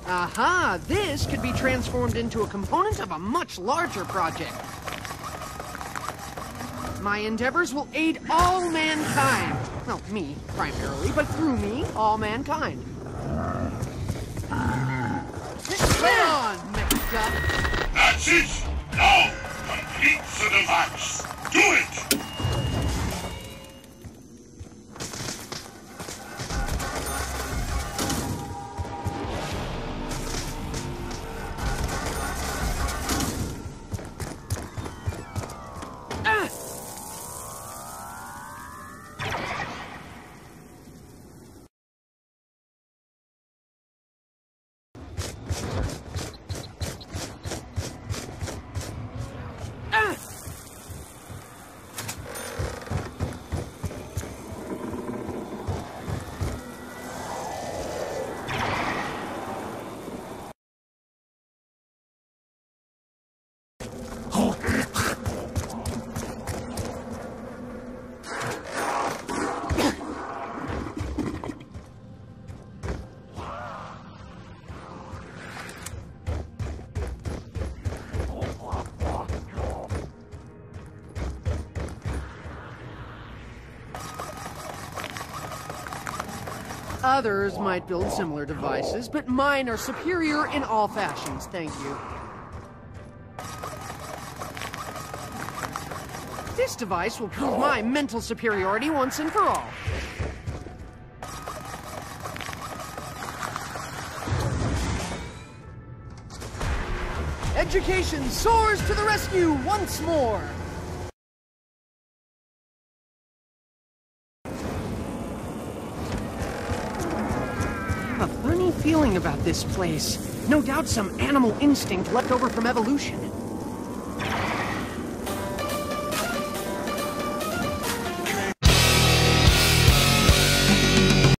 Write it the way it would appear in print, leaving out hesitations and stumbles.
Aha! This could be transformed into a component of a much larger project. My endeavors will aid all mankind. Well, me, primarily, but through me, all mankind. Play on, Mecha. That's it! Now, complete the device. Do it! Others might build similar devices, but mine are superior in all fashions, thank you. This device will prove my mental superiority once and for all. Education soars to the rescue once more! I have a funny feeling about this place. No doubt some animal instinct left over from evolution.